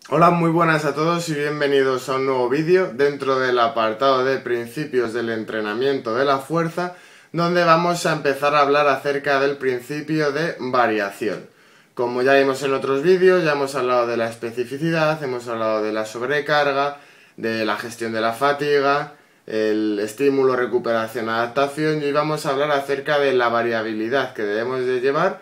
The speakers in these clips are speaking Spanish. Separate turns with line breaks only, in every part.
Hola, muy buenas a todos y bienvenidos a un nuevo vídeo dentro del apartado de principios del entrenamiento de la fuerza, donde vamos a empezar a hablar acerca del principio de variación. Como ya vimos en otros vídeos, ya hemos hablado de la especificidad, hemos hablado de la sobrecarga, de la gestión de la fatiga, el estímulo, recuperación, adaptación, y hoy vamos a hablar acerca de la variabilidad que debemos de llevar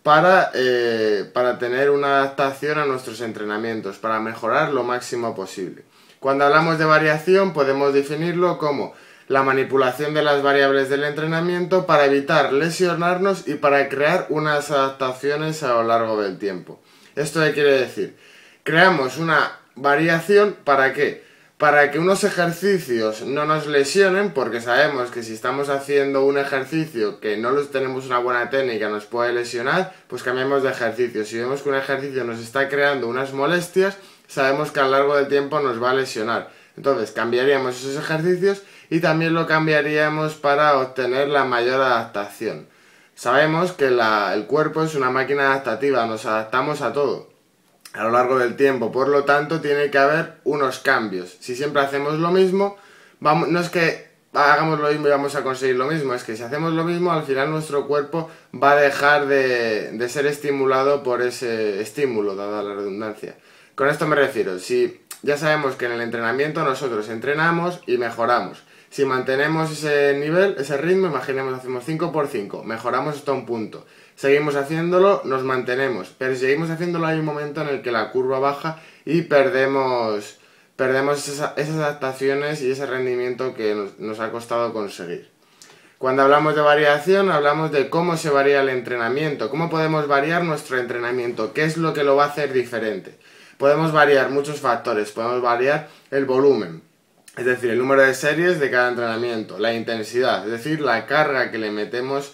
para tener una adaptación a nuestros entrenamientos, para mejorar lo máximo posible. Cuando hablamos de variación podemos definirlo como la manipulación de las variables del entrenamiento para evitar lesionarnos y para crear unas adaptaciones a lo largo del tiempo. ¿Esto qué quiere decir? Creamos una variación ¿para qué? Para que unos ejercicios no nos lesionen, porque sabemos que si estamos haciendo un ejercicio que no tenemos una buena técnica nos puede lesionar, pues cambiamos de ejercicio. Si vemos que un ejercicio nos está creando unas molestias, sabemos que a lo largo del tiempo nos va a lesionar. Entonces cambiaríamos esos ejercicios y también lo cambiaríamos para obtener la mayor adaptación. Sabemos que el cuerpo es una máquina adaptativa, nos adaptamos a todo a lo largo del tiempo, por lo tanto tiene que haber unos cambios. Si siempre hacemos lo mismo, no es que hagamos lo mismo y vamos a conseguir lo mismo, es que si hacemos lo mismo al final nuestro cuerpo va a dejar de ser estimulado por ese estímulo, dada la redundancia. Con esto me refiero, si ya sabemos que en el entrenamiento nosotros entrenamos y mejoramos. Si mantenemos ese nivel, ese ritmo, imaginemos hacemos 5 por 5, mejoramos hasta un punto. Seguimos haciéndolo, nos mantenemos, pero si seguimos haciéndolo hay un momento en el que la curva baja y perdemos esas adaptaciones y ese rendimiento que nos ha costado conseguir. Cuando hablamos de variación, hablamos de cómo se varía el entrenamiento, cómo podemos variar nuestro entrenamiento, qué es lo que lo va a hacer diferente. Podemos variar muchos factores, podemos variar el volumen, es decir, el número de series de cada entrenamiento, la intensidad, es decir, la carga que le metemos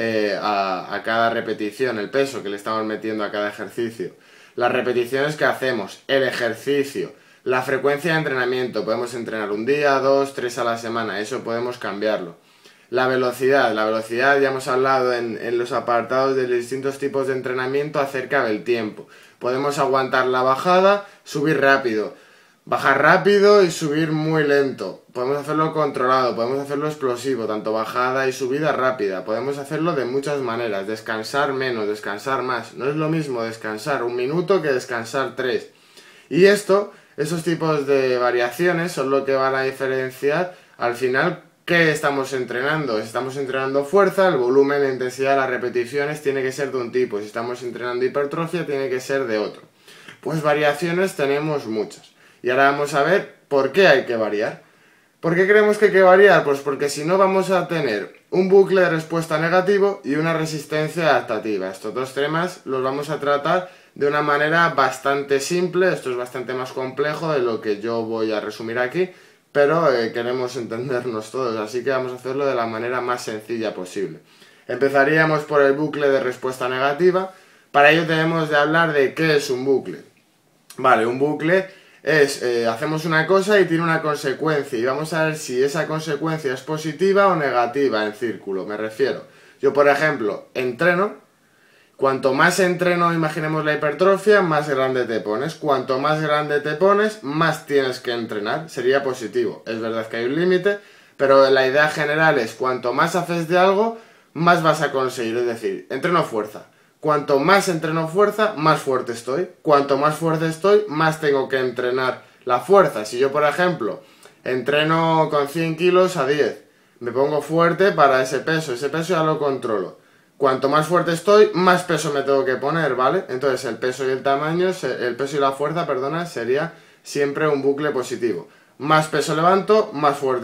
a cada repetición, el peso que le estamos metiendo a cada ejercicio, las repeticiones que hacemos, el ejercicio, la frecuencia de entrenamiento, podemos entrenar un día, 2, 3 a la semana, eso podemos cambiarlo. La velocidad ya hemos hablado en los apartados de los distintos tipos de entrenamiento acerca del tiempo. Podemos aguantar la bajada, subir rápido, bajar rápido y subir muy lento. Podemos hacerlo controlado, podemos hacerlo explosivo, tanto bajada y subida rápida. Podemos hacerlo de muchas maneras, descansar menos, descansar más. No es lo mismo descansar un minuto que descansar 3. Y esos tipos de variaciones son lo que van a diferenciar al final qué estamos entrenando. Si estamos entrenando fuerza, el volumen, la intensidad, las repeticiones tiene que ser de un tipo. Si estamos entrenando hipertrofia, tiene que ser de otro. Pues variaciones tenemos muchas. Y ahora vamos a ver por qué hay que variar. ¿Por qué creemos que hay que variar? Pues porque si no vamos a tener un bucle de respuesta negativo y una resistencia adaptativa. Estos dos temas los vamos a tratar de una manera bastante simple. Esto es bastante más complejo de lo que yo voy a resumir aquí, pero queremos entendernos todos, así que vamos a hacerlo de la manera más sencilla posible. Empezaríamos por el bucle de respuesta negativa. Para ello tenemos de hablar de qué es un bucle. Vale, un bucle es, hacemos una cosa y tiene una consecuencia y vamos a ver si esa consecuencia es positiva o negativa en círculo, me refiero. Yo, por ejemplo, entreno, cuanto más entreno, imaginemos la hipertrofia, más grande te pones. Cuanto más grande te pones, más tienes que entrenar, sería positivo. Es verdad que hay un límite, pero la idea general es cuanto más haces de algo, más vas a conseguir, es decir, entreno fuerza. Cuanto más entreno fuerza, más fuerte estoy. Cuanto más fuerte estoy, más tengo que entrenar la fuerza. Si yo, por ejemplo, entreno con 100 kilos a 10, me pongo fuerte para ese peso ya lo controlo. Cuanto más fuerte estoy, más peso me tengo que poner, ¿vale? Entonces el peso y el tamaño, el peso y la fuerza, perdona, sería siempre un bucle positivo. Más peso levanto, más fuerte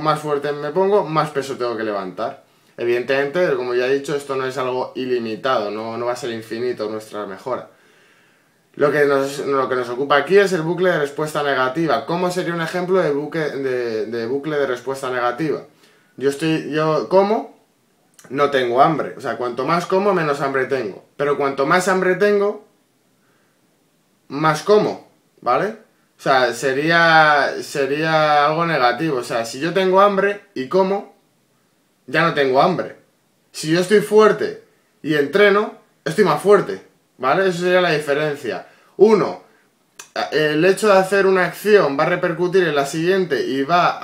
me pongo, más peso tengo que levantar. Evidentemente, como ya he dicho, esto no es algo ilimitado, no va a ser infinito nuestra mejora. Lo que nos ocupa aquí es el bucle de respuesta negativa. ¿Cómo sería un ejemplo de bucle de respuesta negativa? Yo como, no tengo hambre. O sea, cuanto más como, menos hambre tengo. Pero cuanto más hambre tengo, más como, ¿vale? O sea, sería algo negativo. O sea, si yo tengo hambre y como, ya no tengo hambre. Si yo estoy fuerte y entreno, estoy más fuerte, ¿vale? Eso sería la diferencia. Uno el hecho de hacer una acción va a repercutir en la siguiente y va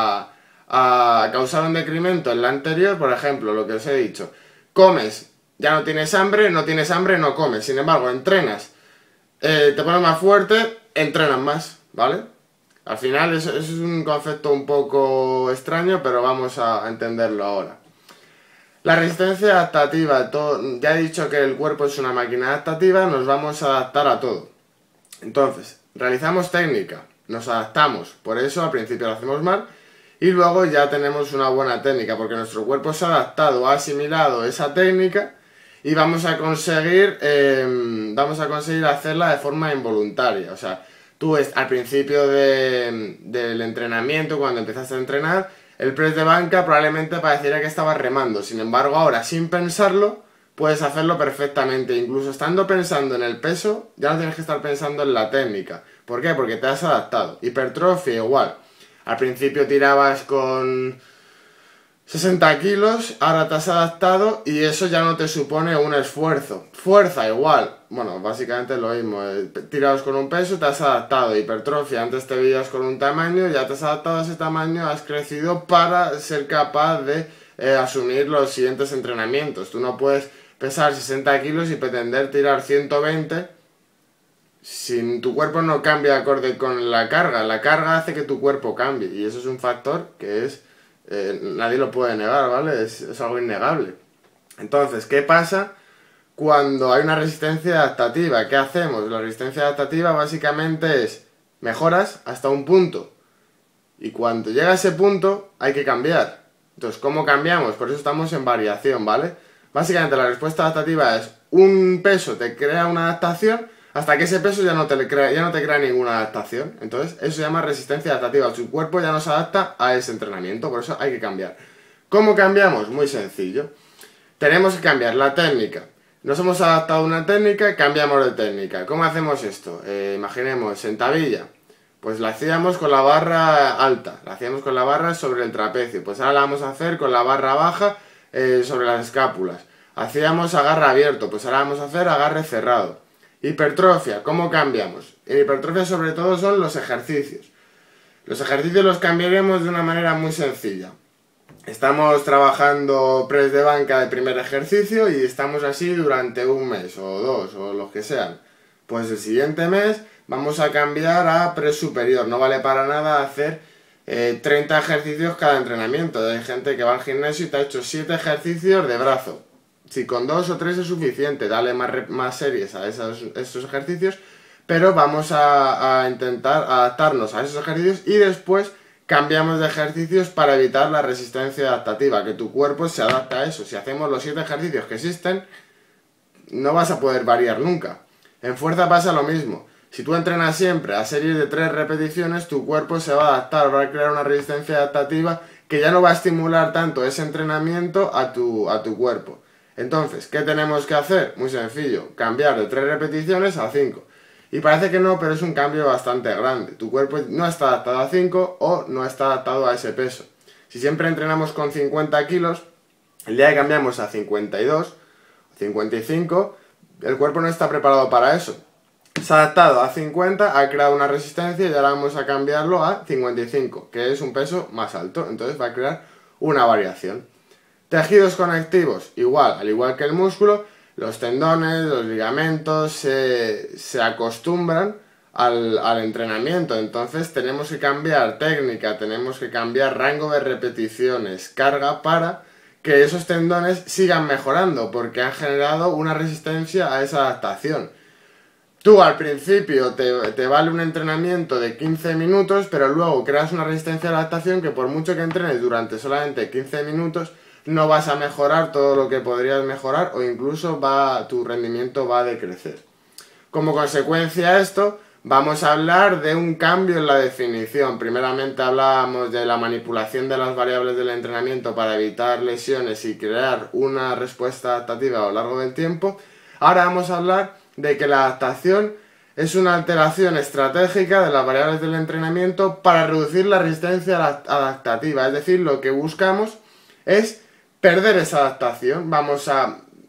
a causar un decremento en la anterior. Por ejemplo, lo que os he dicho, comes, ya no tienes hambre, no comes. Sin embargo, entrenas, te pones más fuerte, entrenas más, ¿vale? Al final eso es un concepto un poco extraño, pero vamos a entenderlo ahora. La resistencia adaptativa, ya he dicho que el cuerpo es una máquina adaptativa, nos vamos a adaptar a todo. Entonces, realizamos técnica, nos adaptamos, por eso al principio lo hacemos mal y luego ya tenemos una buena técnica, porque nuestro cuerpo se ha adaptado, ha asimilado esa técnica y vamos a conseguir hacerla de forma involuntaria. O sea, tú al principio del entrenamiento, cuando empezaste a entrenar, el press de banca probablemente pareciera que estabas remando. Sin embargo, ahora, sin pensarlo, puedes hacerlo perfectamente. Incluso estando pensando en el peso, ya no tienes que estar pensando en la técnica. ¿Por qué? Porque te has adaptado. Hipertrofia igual. Al principio tirabas con 60 kilos, ahora te has adaptado y eso ya no te supone un esfuerzo. Fuerza igual, bueno, básicamente lo mismo, tirabas con un peso, te has adaptado. Hipertrofia, antes te veías con un tamaño, ya te has adaptado a ese tamaño, has crecido para ser capaz de asumir los siguientes entrenamientos. Tú no puedes pesar 60 kilos y pretender tirar 120 si tu cuerpo no cambia acorde con la carga hace que tu cuerpo cambie y eso es un factor que es... nadie lo puede negar, ¿vale? Es algo innegable. Entonces, ¿qué pasa cuando hay una resistencia adaptativa? ¿Qué hacemos? La resistencia adaptativa básicamente es mejoras hasta un punto y cuando llega a ese punto hay que cambiar. Entonces, ¿cómo cambiamos? Por eso estamos en variación, ¿vale? Básicamente la respuesta adaptativa es un peso te crea una adaptación hasta que ese peso ya no te crea ninguna adaptación. Entonces, eso se llama resistencia adaptativa. Tu cuerpo ya no se adapta a ese entrenamiento, por eso hay que cambiar. ¿Cómo cambiamos? Muy sencillo. Tenemos que cambiar la técnica. Nos hemos adaptado a una técnica, cambiamos de técnica. ¿Cómo hacemos esto? Imaginemos, sentadilla. Pues la hacíamos con la barra alta, la hacíamos con la barra sobre el trapecio. Pues ahora la vamos a hacer con la barra baja sobre las escápulas. Hacíamos agarre abierto, pues ahora vamos a hacer agarre cerrado. Hipertrofia, ¿cómo cambiamos? En hipertrofia sobre todo son los ejercicios. Los ejercicios los cambiaremos de una manera muy sencilla. Estamos trabajando press de banca de primer ejercicio y estamos así durante un mes o dos o los que sean. Pues el siguiente mes vamos a cambiar a press superior. No vale para nada hacer 30 ejercicios cada entrenamiento. Hay gente que va al gimnasio y te ha hecho 7 ejercicios de brazo. Si con 2 o 3 es suficiente, dale más series a esos ejercicios, pero vamos a intentar adaptarnos a esos ejercicios y después cambiamos de ejercicios para evitar la resistencia adaptativa, que tu cuerpo se adapte a eso. Si hacemos los 7 ejercicios que existen, no vas a poder variar nunca. En fuerza pasa lo mismo. Si tú entrenas siempre a series de 3 repeticiones, tu cuerpo se va a adaptar, va a crear una resistencia adaptativa que ya no va a estimular tanto ese entrenamiento a tu cuerpo. Entonces, ¿qué tenemos que hacer? Muy sencillo, cambiar de 3 repeticiones a 5. Y parece que no, pero es un cambio bastante grande. Tu cuerpo no está adaptado a 5 o no está adaptado a ese peso. Si siempre entrenamos con 50 kilos, el día que cambiamos a 52 o 55, el cuerpo no está preparado para eso. Se ha adaptado a 50, ha creado una resistencia y ahora vamos a cambiarlo a 55, que es un peso más alto. Entonces va a crear una variación. Tejidos conectivos, igual, al igual que el músculo, los tendones, los ligamentos se acostumbran al entrenamiento. Entonces tenemos que cambiar técnica, tenemos que cambiar rango de repeticiones, carga para que esos tendones sigan mejorando porque han generado una resistencia a esa adaptación. Tú al principio te vale un entrenamiento de 15 minutos, pero luego creas una resistencia a la adaptación que por mucho que entrenes durante solamente 15 minutos, no vas a mejorar todo lo que podrías mejorar o incluso tu rendimiento va a decrecer. Como consecuencia de esto, vamos a hablar de un cambio en la definición. Primeramente hablábamos de la manipulación de las variables del entrenamiento para evitar lesiones y crear una respuesta adaptativa a lo largo del tiempo. Ahora vamos a hablar de que la adaptación es una alteración estratégica de las variables del entrenamiento para reducir la resistencia adaptativa. Es decir, lo que buscamos es perder esa adaptación. Vamos a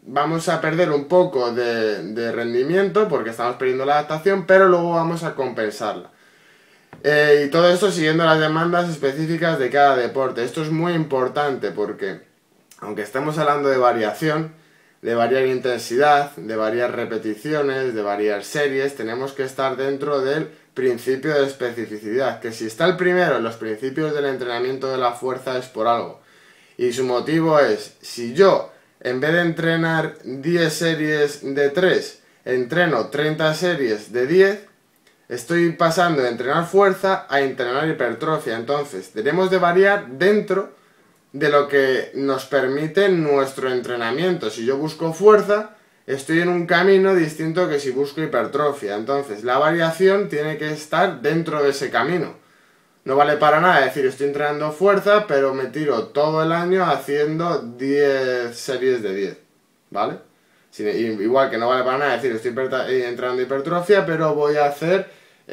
vamos a perder un poco de rendimiento porque estamos perdiendo la adaptación, pero luego vamos a compensarla. Y todo esto siguiendo las demandas específicas de cada deporte. Esto es muy importante porque, aunque estemos hablando de variación, de variar intensidad, de variar repeticiones, de variar series, tenemos que estar dentro del principio de especificidad, que si está el primero en los principios del entrenamiento de la fuerza es por algo. Y su motivo es, si yo, en vez de entrenar 10 series de 3, entreno 30 series de 10, estoy pasando de entrenar fuerza a entrenar hipertrofia. Entonces, debemos de variar dentro de lo que nos permite nuestro entrenamiento. Si yo busco fuerza, estoy en un camino distinto que si busco hipertrofia. Entonces, la variación tiene que estar dentro de ese camino. No vale para nada decir, estoy entrenando fuerza, pero me tiro todo el año haciendo 10 series de 10, ¿vale? Igual que no vale para nada decir, estoy entrenando hipertrofia, pero voy a hacer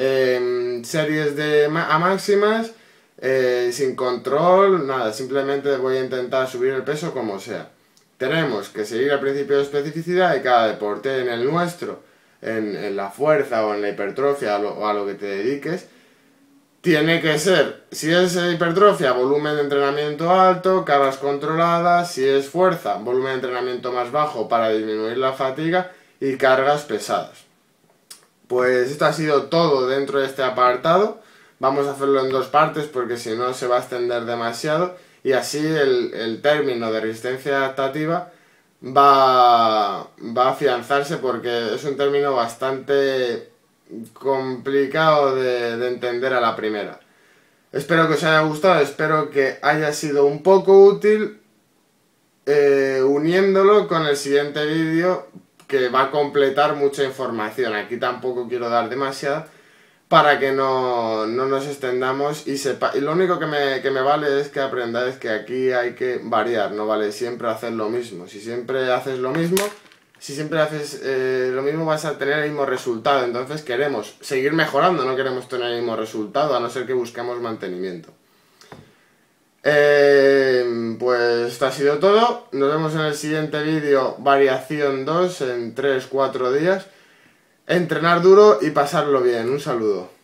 series a máximas, sin control, nada, simplemente voy a intentar subir el peso como sea. Tenemos que seguir el principio de especificidad de cada deporte. En el nuestro, en la fuerza o en la hipertrofia o a lo que te dediques, tiene que ser, si es hipertrofia, volumen de entrenamiento alto, cargas controladas; si es fuerza, volumen de entrenamiento más bajo para disminuir la fatiga y cargas pesadas. Pues esto ha sido todo dentro de este apartado. Vamos a hacerlo en dos partes porque si no se va a extender demasiado y así el término de resistencia adaptativa va a afianzarse porque es un término bastante complicado de entender a la primera. Espero que os haya gustado, espero que haya sido un poco útil, uniéndolo con el siguiente vídeo que va a completar mucha información. Aquí tampoco quiero dar demasiada para que no nos extendamos y lo único que me vale es que aprendáis que aquí hay que variar, no vale siempre hacer lo mismo. Si siempre haces lo mismo, vas a tener el mismo resultado. Entonces queremos seguir mejorando, no queremos tener el mismo resultado, a no ser que busquemos mantenimiento. Pues esto ha sido todo. Nos vemos en el siguiente vídeo, variación 2, en 3-4 días. Entrenar duro y pasarlo bien. Un saludo.